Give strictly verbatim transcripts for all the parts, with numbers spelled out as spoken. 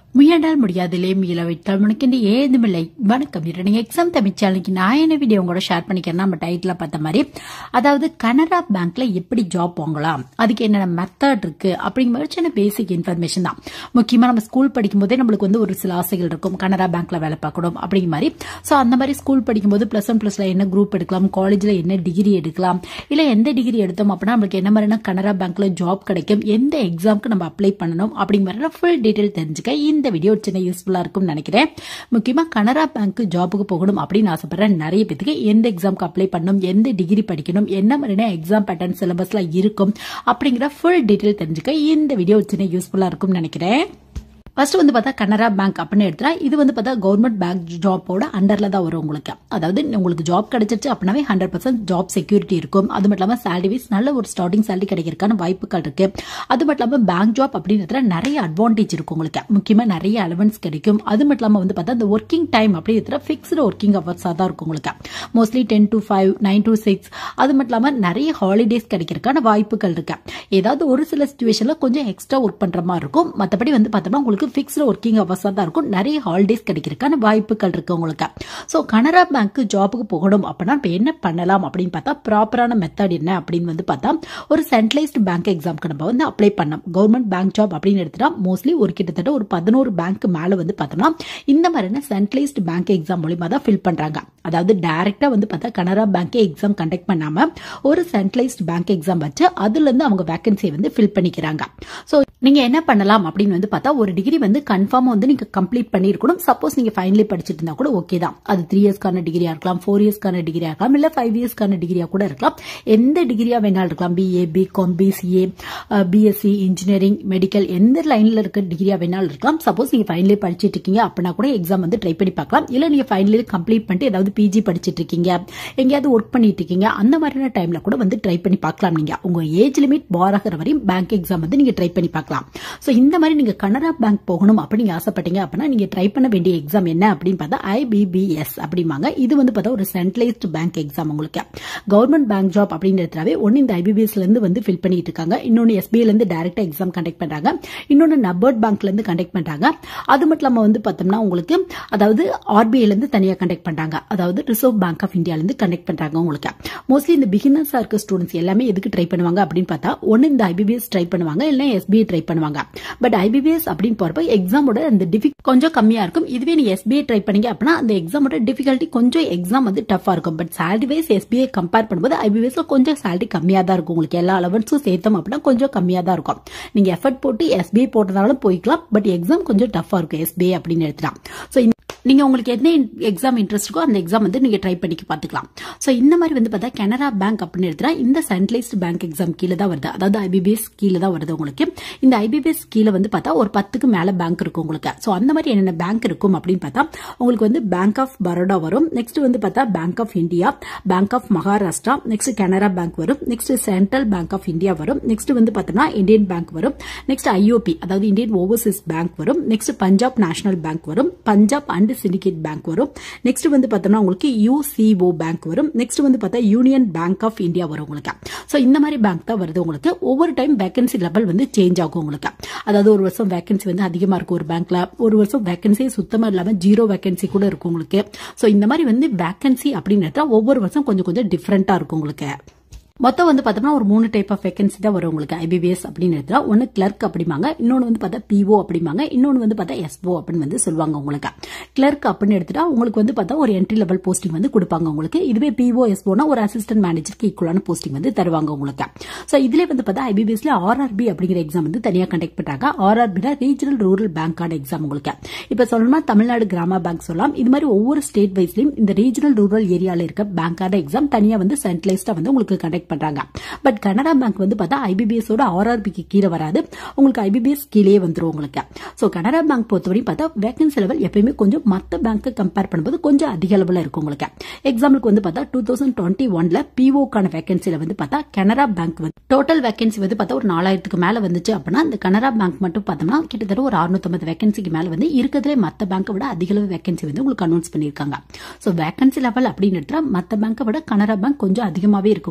முயன்றால் முடியாதில்லை மீள வைத்தால் முனக்கு ஏதுமில்லை. வணக்கம், நீங்க எக்ஸாம் தமிழ் சேனலுக்கு நான் என்ன வீடியோ உங்களோட ஷேர் பண்ணிக்கிறேன். நம்ம டைட்டில் பார்த்த மாதிரி, அதாவது கனரா பேங்க்ல எப்படி ஜாப் வாங்கலாம், அதுக்கு என்னென்ன மெத்தட் இருக்கு அப்படிங்கிற மாதிரி சின்ன பேசிக் இன்ஃபர்மேஷன் தான். முக்கியமா நம்ம ஸ்கூல் படிக்கும் போதே நம்மளுக்கு வந்து ஒரு சில ஆசைகள் இருக்கும், கனரா பேங்க்ல வேலை பார்க்கணும் அப்படிங்கிற மாதிரி. ஸோ அந்த மாதிரி ஸ்கூல் படிக்கும்போது பிளஸ் ஒன் பிளஸ்ல என்ன குரூப் எடுக்கலாம், காலேஜ்ல என்ன டிகிரி எடுக்கலாம், இல்ல எந்த டிகிரி எடுத்தோம் அப்படின்னா நம்மளுக்கு என்ன மாதிரியான கனரா பேங்க்ல ஜாப் கிடைக்கும், எந்த எக்ஸாமுக்கு நம்ம அப்ளை பண்ணணும் அப்படிங்கிற மாதிரி ஃபுல் டீடைல் தெரிஞ்சுக்க இந்த வீடியோ சின்ன யூஸ்ஃபுல்லா இருக்கும் நினைக்கிறேன். முக்கியமா கனரா பேங்க் ஜாபுக்கு போகணும் அப்படின்னு ஆசைப்படுற நிறைய பேருக்கு எந்த எக்ஸாமுக்கு அப்ளை பண்ணணும், எந்த டிகிரி படிக்கணும், என்ன மாதிரியான எக்ஸாம் பேட்டர்ன் சிலபஸ்ல இருக்கும் அப்படிங்கிற ஃபுல் டீடைல் தெரிஞ்சுக்க இந்த வீடியோ சின்ன யூஸ்ஃபுல்லா இருக்கும் நினைக்கிறேன். ஃபர்ஸ்ட் வந்து பார்த்தா கனரா பேங்க் அப்படின்னு எடுத்தா இது வந்து பார்த்தா கவர்மெண்ட் பேங்க் ஜாப்போட அண்டர்ல தான் வரும் உங்களுக்கு. அதாவது உங்களுக்கு ஜாப் கிடைச்சிருச்சு அப்படின்னாவே ஹண்ட்ரட் பர்சன்ட் ஜாப் செக்யூரிட்டி இருக்கும். அது மட்டும் இல்லாமல் சேலரி வைஸ் நல்ல ஒரு ஸ்டார்டிங் சேலரி கிடைக்கிறதுக்கான வாய்ப்புகள் இருக்கு. அது மட்டும் இல்லாமல் பேங்க் ஜாப் அப்படின்றதுல நிறைய அட்வான்டேஜ் இருக்கும் உங்களுக்கு. முக்கியமா நிறைய அலவன்ஸ் கிடைக்கும். அது மட்டும் இல்லாமல் வந்து பார்த்தா இந்த ஒர்க்கிங் டைம் அப்படின்ற ஃபிக்ஸ்டு ஒர்க்கிங் ஹவர்ஸா தான் இருக்கும் உங்களுக்கு. Mostly ten to five nine to six அது மட்டும் இல்லாமல் நிறைய ஹாலிடேஸ் கிடைக்கிறதுக்கான வாய்ப்புகள் இருக்கு. ஏதாவது ஒரு சில சிச்சுவேஷன்ல கொஞ்சம் எக்ஸ்ட்ரா ஒர்க் பண்ற மாதிரி இருக்கும். மற்றபடி வந்து பார்த்தோம்னா உங்களுக்கு ஃபிக்ஸ்டு ஒர்க்கிங் ஹவர்ஸா தான் இருக்கும். நிறைய ஹாலிடேஸ் கிடைக்கிறதுக்கான வாய்ப்புகள் இருக்கு உங்களுக்கு. ஸோ கனரா பேங்க் ஜாபுக்கு போகணும் அப்படின்னா இப்போ என்ன பண்ணலாம் அப்படின்னு பார்த்தா ப்ராப்பரான மெத்தட் என்ன அப்படின்னு வந்து பார்த்தா ஒரு சென்ட்ரலைஸ்டு பேங்க் எக்ஸாம்க்கு நம்ம வந்து அப்ளை பண்ணலாம். கவர்மெண்ட் பேங்க் ஜாப் அப்படின்னு எடுத்துட்டா மோஸ்ட்லி ஒரு கிட்டத்தட்ட ஒரு பதினோரு பேங்க் மேல வந்து பார்த்தோம்னா இந்த மாதிரியான சென்ட்ரலைஸ்டு பேங்க் எக்ஸாம் மூலியமா தான் ஃபில் பண்றாங்க. அதாவது டைரக்டா வந்து பார்த்தா கனரா பேங்க் எக்ஸாம் கண்டக்ட் பண்ணாம ஒரு சென்ட்ரலைஸ்டு பேங்க் எக்ஸாம் வச்சு அதுல இருந்து அவங்க வேகன்சியை வந்து ஃபில் பண்ணிக்கிறாங்க. ஸோ நீங்க என்ன பண்ணலாம் அப்படின்னு வந்து பார்த்தா ஒரு டிகிரி வந்து கன்ஃபார்மா வந்து நீங்க கம்ப்ளீட் பண்ணிருக்கணும். சப்போஸ் நீங்க ஃபைனலி படிச்சிட்டு இருந்தா கூட ஓகே தான். அது த்ரீ இயர்ஸ்க்கான டிகிரியா இருக்கலாம், ஃபோர் இயர்ஸ்க்கான டிகிரியா இருக்கலாம், இல்ல ஃபைவ் இயர்ஸ்க்கான டிகிரியா கூட இருக்கலாம். எந்த டிகிரியா வேணாலும் இருக்கலாம். BA, BCom, BCA, BSc, engineering, medical, எந்த லைன்ல இருக்க டிகிரியா வேணாலும் இருக்கலாம். சப்போஸ் நீங்க ஃபைனலி படிச்சிட்டு இருக்கீங்க அப்படின்னா கூட எக்ஸாம் வந்து ட்ரை பண்ணி பார்க்கலாம். இல்ல நீங்க ஃபைனலி கம்ப்ளீட் பண்ணிட்டு ஏதாவது பிஜி படிச்சிட்டு இருக்கீங்க, எங்கேயாவது ஒர்க் பண்ணிட்டு இருக்கீங்க, அந்த மாதிரியான டைம்ல கூட வந்து ட்ரை பண்ணி பார்க்கலாம். நீங்க உங்க ஏஜ் லிமிட் பார் ஆகிற வரையும் பேங்க் எக்ஸாம் வந்து நீங்க ட்ரை பண்ணி பார்க்கலாம். சோ இந்த மாதிரி நீங்க கனரா பேங்க் போகணும் அப்படின்னு ஆசைப்பட்டீங்க அப்படின்னா நீங்க ட்ரை பண்ண வேண்டிய எக்ஸாம் என்ன அப்படின்னு பார்த்தா ஐபிபிஎஸ் அப்படிமாங்க. இது வந்து பார்த்தா ஒரு சென்ட்ரலைஸ்டு பேங்க் எக்ஸாம் உங்களுக்கு. கவர்மெண்ட் பேங்க் ஜாப் அப்படின்றதுனாவே ஒன்னு இந்த ஐபிபிஎஸ்ல இருந்து வந்து ஃபில் பண்ணிட்டு இருக்காங்க, இன்னொன்னு எஸ்பிஐல இருந்து டைரக்டா எக்ஸாம் கண்டக்ட் பண்றாங்க, இன்னொன்னு நபார்ட் பேங்க்ல இருந்து கண்டக்ட் பண்றாங்க. அது மட்டும் இல்லாம வந்து பார்த்தோம்னா உங்களுக்கு அதாவது ஆர்பிஐல இருந்து தனியா கண்டக்ட் பண்றாங்க, அதாவது ரிசர்வ் பேங்க் ஆஃப் இந்தியால இருந்து கண்டக்ட் பண்றாங்க உங்களுக்கு. மோஸ்ட்லி இந்த பிகினர்ஸா இருக்க ஸ்டூடெண்ட்ஸ் எல்லாமே எதுக்கு ட்ரை பண்ணுவாங்க அப்படின்னு பார்த்தா ஒன்னு இந்த ஐபிபிஎஸ் ட்ரை பண்ணுவாங்க, இல்ல எஸ்பிஐ ட்ரை பண்ணுவாங்க. பட் ஐபிபிஎஸ் அப்படின்னு போறப்ப எக்ஸாமோட அந்த டிஃபிகல்ட் கொஞ்சம் கம்மியா இருக்கும். இதுவே நீங்க எஸ்பிஐ ட்ரை பண்ணீங்க அப்படின்னா அந்த எக்ஸாமோட டிஃபிகல்ட்டி கொஞ்சம் எக்ஸாம் வந்து டஃபா இருக்கும். But salary wise SBI compare பண்ணும்போது ஐபிபிஎஸ்ல கொஞ்சம் சேலரி கம்மியா தான் இருக்கும் உங்களுக்கு. எல்லா அலவன்ஸும் சேர்த்தோம் அப்படின்னா கொஞ்சம் கம்மியா தான் இருக்கும். நீங்க எஃபர்ட் போட்டு எஸ்பிஐ போட்டதாலும் போய்க்கலாம். பட் எக்ஸாம் கொஞ்சம் டஃபா இருக்கும் எஸ்பிஐ அப்படின்னு எடுத்துலாம். சோ நீங்க உங்களுக்கு என்ன எக்ஸாம் இன்ட்ரெஸ்ட் இருக்கோ அந்த எக்ஸாம் வந்து நீங்க ட்ரை பண்ணி பாத்துக்கலாம். சோ இந்த மாதிரி வந்து பார்த்தா கனரா பேங்க் அப்படின்னு எடுத்தா இந்த சென்ட்ரலைஸ்டு பேங்க் எக்ஸாம் கீழே தான் வருது, அதாவது ஐபிபிஎஸ் கீழே தான் வருது உங்களுக்கு. இந்த ஐபிபிஎஸ் கீழே வந்து பார்த்தா ஒரு பத்துக்கு மேல பேங்க் இருக்கும் உங்களுக்கு. சோ அந்த மாதிரி என்னென்ன பேங்க் இருக்கும் அப்படின்னு பார்த்தா உங்களுக்கு வந்து பேங்க் ஆஃப் பரோடா வரும், நெக்ஸ்ட் வந்து பார்த்தா bank of India, bank of Maharashtra, next Canara bank வரும், next central bank of India வரும், நெக்ஸ்ட் வந்து பார்த்தோம்னா இந்தியன் பேங்க் வரும், நெக்ஸ்ட் ஐஓபி அதாவது இந்தியன் ஓவர்சீஸ் பேங்க் வரும், நெக்ஸ்ட் பஞ்சாப் நேஷனல் பேங்க் வரும், பஞ்சாப் அண்ட் சிண்டிகேட் பேங்க் வரும், நெக்ஸ்ட் வந்து பார்த்தோம்னா உங்களுக்கு யூசிஓ பேங்க் வரும், நெக்ஸ்ட் வந்து பார்த்தா யூனியன் பேங்க் ஆஃப் இந்தியா வரும் உங்களுக்கு. சோ இந்த மாதிரி பேங்க் தான் வருது உங்களுக்கு. ஒவ்வொரு டைம் வேகன்சி லெவல் வந்து சேஞ்ச் ஆகும் உங்களுக்கு. அதாவது ஒரு வருஷம் வேகன்சி வந்து அதிகமா இருக்கும் ஒரு பேங்க்ல, ஒரு வருஷம் வேகன்சி சுத்தமா இல்லாம ஜீரோ வேகன்சி கூட இருக்கும் உங்களுக்கு. சோ இந்த மாதிரி வந்து வேகன்சி அப்படின்னு ஒவ்வொரு வருஷம் கொஞ்சம் கொஞ்சம் டிஃபரெண்டா இருக்கும் உங்களுக்கு. மொத்தம் வந்து பார்த்தோம்னா ஒரு மூணு டைப் ஆஃப் வேகன்சி தான் வரும் உங்களுக்கு ஐபிபிஎஸ் அப்படின்னு எடுத்தா. ஒன்னு கிளர்க் அப்படிமாங்க, இன்னொன்னு வந்து பார்த்தா பிஓ அப்படிமாங்க, இன்னொன்னு வந்து பார்த்தா எஸ்ஓ அப்படின்னு வந்து சொல்லுவாங்க உங்களுக்கு. கிளர்க் அப்படின்னு எடுத்துட்டா உங்களுக்கு வந்து பார்த்தா ஒரு என்ட்ரி லெவல் போஸ்டிங் வந்து கொடுப்பாங்க உங்களுக்கு. இதுவே பிஓ எஸ்ஓனா ஒரு அசிஸ்டன்ட் மேனேஜருக்கு ஈக்குவலான போஸ்டிங் வந்து தருவாங்க உங்களுக்கு. சோ இதுல வந்து பார்த்தா ஐபிபிஎஸ்ல ஆர்ஆர்பி அப்படிங்கிற எக்ஸாம் வந்து தனியா கண்டக்ட் பண்றாங்க. ஆர்ஆர்பினா ரீஜனல் ரூரல் பேங்கான எக்ஸாம் உங்களுக்கு. இப்ப சொல்லணும்னா தமிழ்நாடு கிராம பேங்க் சொல்லலாம். இது மாதிரி ஒவ்வொரு ஸ்டேட் வைஸ்லயும் இந்த ரீஜனல் ரூரல் ஏரியால இருக்க பேங்கான எக்ஸாம் தனியா வந்து சென்ட்ரலைஸ்டா வந்து உங்களுக்கு கண்டக்ட் பண்றாங்க. பட் கனரா பேங்க் வந்து பார்த்தா ஐபிபிஎஸ் ஓட ஆர்ஆர்பிக்கு கீழே வராது, உங்களுக்கு ஐபிபிஎஸ் கீழே வந்துரும் உங்களுக்கு. சோ கனரா பேங்க் பொறுத்தவரையும் பார்த்தா வேகன்சி லெவல் எப்பயுமே கொஞ்சம் மத்த பேங்க் கம்பேர் பண்ணும்போது கொஞ்சம் அதிக அளவுல இருக்கும் உங்களுக்கு. எக்ஸாம்பிளுக்கு வந்து பார்த்தா டூ தௌசண்ட் டுவெண்ட்டி ஒன்ல பிஓக்கான வேகன்சில வந்து பார்த்தா கனரா பேங்க் வந்து டோட்டல் வேகன்சி வந்து பார்த்தா ஒரு நாலாயிரத்துக்கு மேல வந்துச்சு அப்படின்னா இந்த கனரா பேங்க் மட்டும் பார்த்தோம்னா கிட்டத்தட்ட ஒரு அறுநூத்தி ஐம்பது வேகன்சிக்கு மேல வந்து இருக்கிறதுல மத்த பேங்கை விட அதிக அளவு வேகன்சி வந்து உங்களுக்கு அனௌன்ஸ் பண்ணிருக்காங்க. சோ வேகன்சி லெவல் அப்படின்னு எடுத்தா மத்த பேங்கை விட கனரா பேங்க் கொஞ்சம் அதிகமாவே இருக்கும் உங்களுக்கு. ஒரு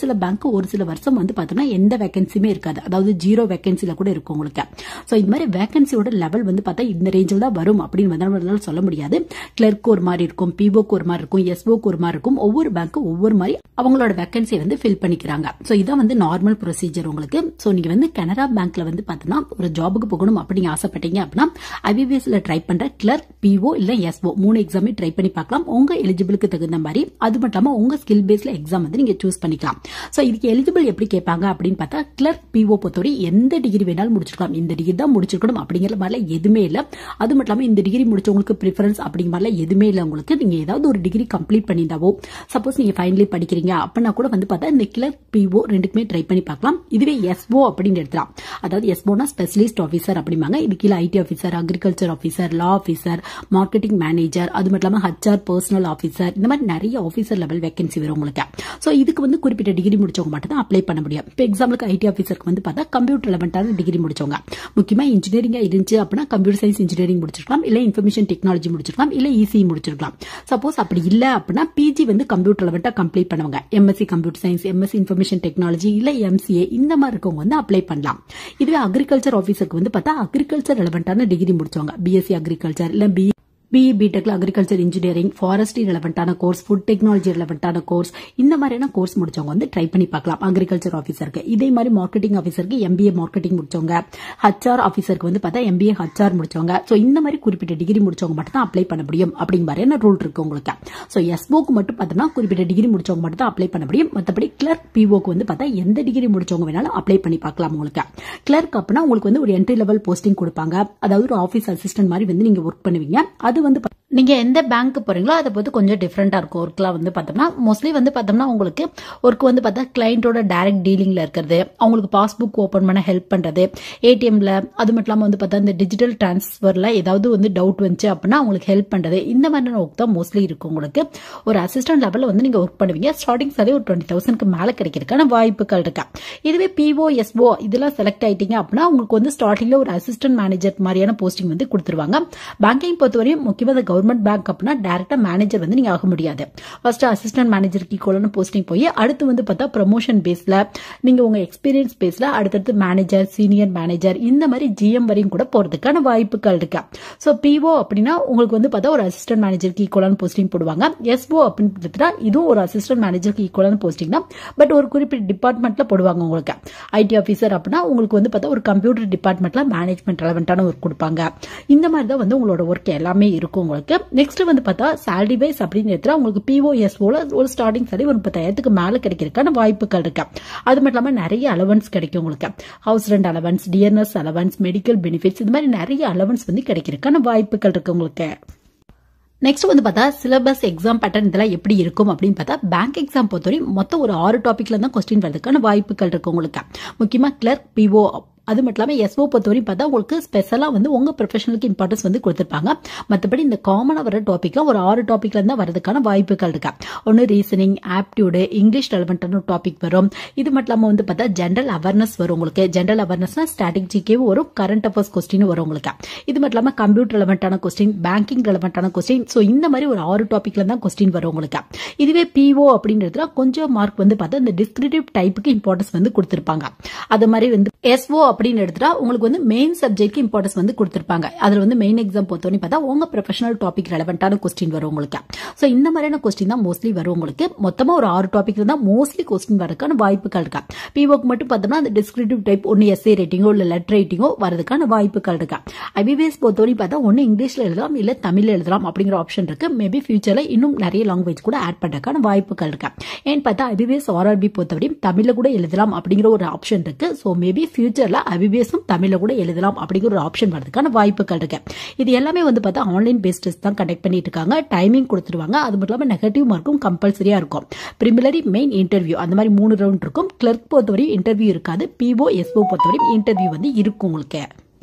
சில பேங்க் ஒரு சில வருஷம் வந்து பார்த்தோம்னா எந்த வேகன்சியுமே இருக்காது, அதாவது ஜீரோ வேகன்சில கூட இருக்கும் உங்களுக்கு. ஸோ இந்த மாதிரி வேகன்சியோட லெவல் வந்து பார்த்தா இந்த ரேஞ்சில் தான் வரும் அப்படின்னு வந்து சொல்ல முடியாது. கிளர்க்கு ஒரு மாதிரி இருக்கும், பிஓக்கு ஒரு மாதிரி இருக்கும், எஸ்ஓக்கு ஒரு மாதிரி இருக்கும். ஒவ்வொரு பேங்க்கும் ஒவ்வொரு மாதிரி அவங்களோட வேகன்சியை வந்து ஃபில் பண்ணிக்கிறாங்க. ஸோ இதான் வந்து நார்மல் ப்ரொசீஜர் உங்களுக்கு. ஸோ நீங்க வந்து கனரா பேங்க்ல வந்து பார்த்தோம்னா ஒரு ஜாபுக்கு போகணும் அப்படின்னு ஆசைப்பட்டீங்க அப்படின்னா ஐபிபிஎஸ்ல ட்ரை பண்ற கிளர்க், பிஓ இல்ல எஸ்ஓ மூணு எக்ஸாமே ட்ரை பண்ணி பார்க்கலாம். உங்க எலிஜிபிளுக்கு தகுந்த மாதிரி. அது மட்டும் இல்லாம உங்க ஸ்கில் பேஸ்ல எக்ஸாம் வந்து நீங்க சூஸ் பண்ணிக்கலாம். ஸோ இதுக்கு எலிஜிபிள் எப்படி கேட்பாங்க அப்படின்னு பார்த்தா கிளர்க், பிஓ பொறுத்தவரை எந்த டிகிரி வேணாலும் முடிச்சிருக்கலாம், இந்த டிகிரி தான் முடிச்சிருக்கணும் அப்படிங்கிற மாதிரி எதுவுமே இல்லை. அது மட்டும் இல்லாம இந்த டிகிரி முடிச்சவங்களுக்கு ப்ரிஃபரன்ஸ் அப்படிங்கிற மாதிரி எதுவுமே இல்லை உங்களுக்கு. நீங்க ஏதாவது ஒரு டிகிரி கம்ப்ளீட் பண்ணியிருந்தாவோ, சப்போஸ் நீங்க ஃபைனலி படிக்கிறீங்க அப்படின்னா கூட வந்து பார்த்தா இந்த கிளர்க், பிஓ ரெண்டுக்குமே ட்ரை பண்ணி பார்க்கலாம். இதுவே எஸ்ஓ அப்படின்னு எடுத்துலாம், அதாவது எஸ்ஓனா ஸ்பெஷலிஸ்ட் ஆஃபீஸர் அப்படிம்பாங்க. இது கீழே IT officer, agriculture officer, law officer, marketing manager, அது மட்டும் இல்லாம ஹெச்ஆர், பர்சனல் ஆஃபீஸர், இந்த மாதிரி நிறைய ஆஃபீஸர் லெவல் வேகன்சி வரும் உங்களுக்கு. ஸோ இதுக்கு வந்து குறிப்பிட்ட டிகிரி முடிச்சவங்க மட்டும் தான் அப்ளை பண்ண முடியும். இப்போ எக்ஸாம்பிளுக்கு ஐடி ஆஃபீஸருக்கு வந்து பார்த்தா கம்ப்யூட்டர் ரிலவெண்டான டிகிரி முடிச்சவங்க, முக்கியமா இன்ஜினியரிங்கா இருந்துச்சு அப்படின்னா கம்ப்யூட்டர் சயின்ஸ் இன்ஜினியரிங் முடிச்சிருக்கலாம், இல்ல இன்ஃபர்மேஷன் டெக்னாலஜி முடிச்சிருக்கலாம், இல்ல இசி முடிச்சிருக்கலாம். சப்போஸ் அப்படி இல்ல அப்படின்னா பிஜி வந்து கம்ப்யூட்டர் ரிலவெண்டா கம்ப்ளீட் பண்ணுவாங்க. MSc computer science, MSc information technology, இல்ல எம்சிஏ இந்த மாதிரி இருக்கவங்க வந்து அப்ளை பண்ணலாம். இதுவே அக்ரிகல்ச்சர் ஆஃபீஸருக்கு வந்து பார்த்தா அக்ரிகல்ச்சர் ரிலவெண்டான டிகிரி முடிச்சவங்க, பிஎஸ்சி அக்ரிகல்ச்சர் இல்ல பி பிஇ பிடெக்ல அக்ரிகல்ச்சர் இன்ஜினியரிங், ஃபாரஸ்ட்ரி ரிலவெண்டான கோர்ஸ், ஃபுட் டெக்னாலஜி ரிலவெண்டான கோர்ஸ், இந்த மாதிரியான கோர்ஸ் முடிச்சவங்க வந்து ட்ரை பண்ணி பார்க்கலாம் அக்ரிகல்ச்சர் ஆஃபீஸருக்கு. இதே மாதிரி மார்க்கெட்டிங் ஆஃபீஸருக்கு எம்பிஏ மார்க்கெட்டிங் முடிச்சவங்க, ஹெச்ஆர் ஆஃபீஸருக்கு வந்து பார்த்தா எம்பிஏ ஹெச்ஆர் முடிச்சவங்க. ஸோ இந்த மாதிரி குறிப்பிட்ட டிகிரி முடிச்சவங்க மட்டும் தான் அப்ளை பண்ண முடியும் அப்படிங்கிற மாதிரியான ரூல் இருக்கு உங்களுக்கு. ஸோ எஸ்ஓக்கு மட்டும் பார்த்தோம்னா குறிப்பிட்ட டிகிரி முடிச்சவங்க மட்டும் தான் அப்ளை பண்ண முடியும். மற்றபடி கிளர்க், பிஓக்கு வந்து பார்த்தா எந்த டிகிரி முடிச்சவங்க வேணாலும் அப்ளை பண்ணி பார்க்கலாம் உங்களுக்கு. கிளர்க் அப்படின்னா உங்களுக்கு வந்து ஒரு என்ட்ரி லெவல் போஸ்டிங் கொடுப்பாங்க, அதாவது ஒரு ஆஃபீஸ் அசிஸ்டன்ட் மாதிரி வந்து நீங்க ஒர்க் பண்ணுவீங்க. அது வந்து நீங்க எந்த பேங்க் போறீங்களோ அதை பொறுத்து கொஞ்சம் டிஃபரெண்டா இருக்கும் ஒர்க்லாம் வந்து பார்த்தோம்னா. மோஸ்ட்லி வந்து பார்த்தோம்னா உங்களுக்கு ஒர்க் வந்து பார்த்தா கிளைண்டோட டைரக்ட் டீலிங்ல இருக்கிறது, அவங்களுக்கு பாஸ்புக் ஓபன் பண்ண ஹெல்ப் பண்றது, ஏடிஎம்ல, அது மட்டும் இல்லாம வந்து பார்த்தா இந்த டிஜிட்டல் டிரான்ஸ்ஃபர்ல ஏதாவது வந்து டவுட் வந்துச்சு அப்படின்னா அவங்களுக்கு ஹெல்ப் பண்றது, இந்த மாதிரியான ஒர்க் தான் மோஸ்ட்லி இருக்கும் உங்களுக்கு. ஒரு அசிஸ்டன்ட் லெவலில் வந்து நீங்க ஒர்க் பண்ணுவீங்க. ஸ்டார்டிங் சாலே ஒரு டுவெண்ட்டி தௌசண்ட்க்கு மேல கிடைக்கிறதுக்கான வாய்ப்புகள் இருக்கு. இதுவே பிஓ, எஸ்ஓ இதெல்லாம் செலக்ட் ஆயிட்டீங்க அப்படின்னா உங்களுக்கு வந்து ஸ்டார்டிங்ல ஒரு அசிஸ்டன்ட் மேனேஜர் மாதிரியான போஸ்டிங் வந்து கொடுத்துருவாங்க. பேங்கிங் பொறுத்தவரையும் முக்கியமாக கவர்மெண்ட் பேங்க் அப்படின்னா டைரக்டா மேனேஜர் வந்து நீங்க ஆக முடியாது. ஃபர்ஸ்ட் அசிஸ்டன்ட் மேனேஜருக்கு ஈக்குவலான போஸ்டிங் போய் அடுத்து வந்து பார்த்தா ப்ரமோஷன் பேஸ்ல நீங்க உங்க எக்ஸ்பீரியன்ஸ் பேஸ்ல அடுத்தடுத்து மேனேஜர், சீனியர் மேனேஜர், இந்த மாதிரி ஜிஎம் வரையும் கூட போறதுக்கான வாய்ப்புகள் இருக்கு. ஸோ பிஓ அப்படின்னா உங்களுக்கு வந்து பார்த்தா ஒரு அசிஸ்டன்ட் மேனேஜருக்கு ஈக்குவலான போஸ்டிங் போடுவாங்க. எஸ்ஓ அப்படின்னு இதுவும் ஒரு அசிஸ்டன்ட் மேனேஜருக்கு ஈக்குவலான போஸ்டிங் தான், பட் ஒரு குறிப்பிட்ட டிபார்ட்மெண்ட்ல போடுவாங்க உங்களுக்கு. ஐடி ஆஃபீஸர் அப்படின்னா உங்களுக்கு வந்து பார்த்தா ஒரு கம்ப்யூட்டர் டிபார்ட்மெண்ட்ல மேனேஜ்மெண்ட் ரெலவெண்டான ஒர்க் கொடுப்பாங்க. இந்த மாதிரி தான் வந்து உங்களோட ஒர்க் எல்லாமே இருக்கும் உங்களுக்கு. நெக்ஸ்ட் வந்து பார்த்தா சாலரி வைஸ் அப்படின்னு எடுத்தா உங்களுக்கு பிஓ, எஸ்ஓல ஒரு ஸ்டார்டிங் சாலரி ஒரு முப்பத்தாயிரத்துக்கு மேல கிடைக்கிறதுக்கான வாய்ப்புகள் இருக்கு. அது மட்டும் இல்லாம நிறைய அலவன்ஸ் கிடைக்கும் உங்களுக்கு. House rent allowance, dearness allowance, medical benefits, இந்த மாதிரி நிறைய அலவன்ஸ் வந்து கிடைக்கிறதுக்கான வாய்ப்புகள் இருக்கு உங்களுக்கு. நெக்ஸ்ட் வந்து பார்த்தா சிலபஸ், எக்ஸாம் பேட்டர்ன் இதெல்லாம் எப்படி இருக்கும் அப்படின்னு பார்த்தா பேங்க் எக்ஸாம் பொறுத்தவரை மொத்தம் ஒரு ஆறு டாபிக்ல தான் கொஸ்டின் வரதுக்கான வாய்ப்புகள் இருக்கு உங்களுக்கு. முக்கியமா கிளர்க், பிஓ, அது மட்டும் இல்லாமல் எஸ்ஓ பொறுத்தவரையும் பார்த்தா உங்களுக்கு ஸ்பெஷலாக வந்து உங்கள் ப்ரொஃபஷனலுக்கு இம்பார்ட்டன்ஸ் வந்து கொடுத்துருப்பாங்க. மற்றபடி இந்த காமனாக வர டாப்பிக்லாம் ஒரு ஆறு டாப்பிக்ல இருந்தால் வரதுக்கான வாய்ப்புகள் இருக்கு. ஒன்று ரீசனிங், ஆப்டியூடு, இங்கிலீஷ் ரெலவெண்டான டாபிக் வரும். இது மட்டும் இல்லாமல் வந்து பார்த்தா ஜென்ரல் அவேர்னஸ் வரும் உங்களுக்கு. ஜென்ரல் அவேர்னஸ்னா ஸ்டாட்டிக் ஜிகேவும் வரும், கரண்ட் அஃபேர்ஸ் கொஸ்டின் வரும் உங்களுக்கு. இது மட்டும் இல்லாமல் கம்ப்யூட்டர் ரெலவெண்டான கொஸ்டின், பேங்கிங் ரெலவெண்டான கொஸ்டின். ஸோ இந்த மாதிரி ஒரு ஆறு டாப்பிக்ல தான் கொஸ்டின் வரும் உங்களுக்கு. இதுவே பிஓ அப்படின்றதுல கொஞ்சம் மார்க் வந்து பார்த்தா இந்த டிஸ்கிரிப்டிவ் டைப்புக்கு இம்பார்ட்டன்ஸ் வந்து கொடுத்துருப்பாங்க. அது மாதிரி வந்து எஸ்ஓ அப்படின்னு எடுத்துட்டா உங்களுக்கு வந்து மெயின் சப்ஜெக்ட் இம்பார்ட்டன்ஸ் வந்து கொடுத்திருப்பாங்க. அதுல வந்து மெயின் எக்ஸாம் பொறுத்தவரை பார்த்தா உங்க ப்ரொஃபஷனல் டாபிக் ரெலவெண்டான கொஸ்டின் வரும் உங்களுக்கு. சோ இந்த மாதிரியான கொஸ்டின் தான் மோஸ்ட்லி வரும் உங்களுக்கு. மொத்தமா ஒரு ஆறு டாபிக் இருந்தா மோஸ்ட்லி கொஸ்டின் வரதுக்கான வாய்ப்புகள் இருக்கு. பிஓக்கு மட்டும் பார்த்தோம்னா அந்த டிஸ்கிரிப்டிவ் டைப் ஒன்னு எஸ்ஏ ரைட்டிங்கோ இல்ல லெட்டர் ரைட்டிங்கோ வரதுக்கான வாய்ப்புகள் இருக்கு. ஐபிபிஎஸ் பொறுத்தவரை பார்த்தா ஒன்னு இங்கிலீஷ்ல எழுதலாம் இல்ல தமிழ்ல எழுதலாம் அப்படிங்கிற ஆப்ஷன் இருக்கு. மேபி ஃபியூச்சர்ல இன்னும் நிறைய லாங்குவேஜ் கூட ஆட் பண்றதுக்கான வாய்ப்புகள் இருக்கு. ஏன்னு பார்த்தா ஐபிபிஎஸ் ஆர்ஆர்பி பொறுத்தவரை தமிழ்ல கூட எழுதலாம் அப்படிங்கிற ஒரு ஆப்ஷன் இருக்கு. சோ மேபி ஃபியூச்சர்ல ஐபிபிஎஸும் தமிழ்ல கூட எழுதலாம் அப்படிங்கிற ஒரு ஆப்ஷன் வரதுக்கான வாய்ப்புகள் இருக்கு. இது எல்லாமே வந்து பார்த்தா ஆன்லைன் பேஸ்ட் டெஸ்ட் தான் கண்டக்ட் பண்ணிட்டு இருக்காங்க. டைமிங் கொடுத்துருவாங்க. அது மட்டும் இல்லாம நெகட்டிவ் மார்க்கும் கம்பல்சரியா இருக்கும். பிரிமிலரி, மெயின், இன்டர்வியூ அந்த மாதிரி மூணு ரவுண்ட் இருக்கும். கிளர்க் பொறுத்தவரை இன்டர்வியூ இருக்காது. பிஓ, எஸ்ஓ பொறுத்தவரை இன்டர்வியூ வந்து இருக்கும் உங்களுக்கு.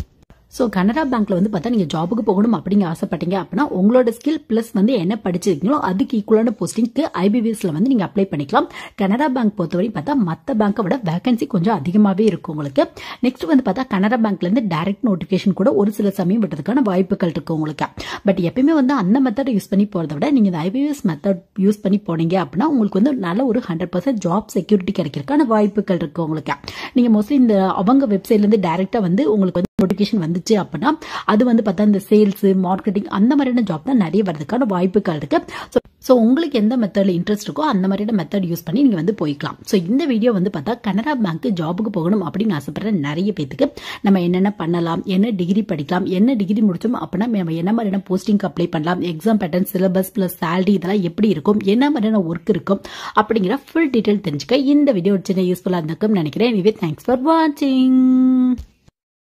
ஸோ கனரா பேங்க்ல வந்து பார்த்தா நீங்க ஜாபுக்கு போகணும் அப்படிங்க ஆசைப்பட்டீங்க அப்படின்னா உங்களோட ஸ்கில் பிளஸ் வந்து என்ன படிச்சிருக்கீங்களோ அதுக்கு ஈக்குவலான போஸ்டிங்க்கு ஐபிபிஎஸ்ல வந்து நீங்க அப்ளை பண்ணிக்கலாம். கனரா பேங்க் பொறுத்தவரை பார்த்தா மற்ற பேங்கை விட வேகன்சி கொஞ்சம் அதிகமாகவே இருக்கும் உங்களுக்கு. நெக்ஸ்ட் வந்து பார்த்தா கனரா பேங்க்ல இருந்து டைரக்ட் நோட்டிபிகேஷன் கூட ஒரு சில சமயம் விட்டதுக்கான வாய்ப்புகள் இருக்கு உங்களுக்கு. பட் எப்பயுமே வந்து அந்த மெத்தட் யூஸ் பண்ணி போறதை விட நீங்க இந்த ஐபிபிஎஸ் மெத்தட் யூஸ் பண்ணி போனீங்க அப்படின்னா உங்களுக்கு வந்து நல்ல ஒரு ஹண்ட்ரட் பர்சன்ட் ஜாப் செக்யூரிட்டி கிடைக்கிறதுக்கான வாய்ப்புகள் இருக்கு உங்களுக்கு. நீங்க மோஸ்ட்லி இந்த அவங்க வெப்சைட்ல இருந்து டைரக்டா வந்து உங்களுக்கு வந்து நோட்டிபிகேஷன் வந்துச்சு அப்படின்னா அது வந்து பார்த்தா இந்த சேல்ஸ் மார்க்கெட்டிங் அந்த மாதிரியான ஜாப் தான் நிறைய வரதுக்கான வாய்ப்புகள் இருக்கு. ஸோ உங்களுக்கு எந்த மெத்தட்ல இன்ட்ரெஸ்ட் இருக்கோ அந்த மாதிரியான மெத்தட் யூஸ் பண்ணி நீங்க வந்து போய்க்கலாம். ஸோ இந்த வீடியோ வந்து பார்த்தா கனரா பேங்க் ஜாபுக்கு போகணும் அப்படின்னு ஆசைப்படுற நிறைய பேத்துக்கு நம்ம என்னென்ன பண்ணலாம், என்ன டிகிரி படிக்கலாம், என்ன டிகிரி முடிச்சோம் அப்படின்னா நம்ம என்ன மாதிரியான போஸ்டிங்க்கு அப்ளை பண்ணலாம், exam pattern, syllabus plus salary இதெல்லாம் எப்படி இருக்கும், என்ன மாதிரியான ஒர்க் இருக்கும் அப்படிங்கிற ஃபுல் டீடைல் தெரிஞ்சுக்க இந்த வீடியோ சின்ன யூஸ்ஃபுல்லா இருந்திருக்கும் நினைக்கிறேன். இதுவே தேங்க்ஸ் ஃபார் வாட்சிங்.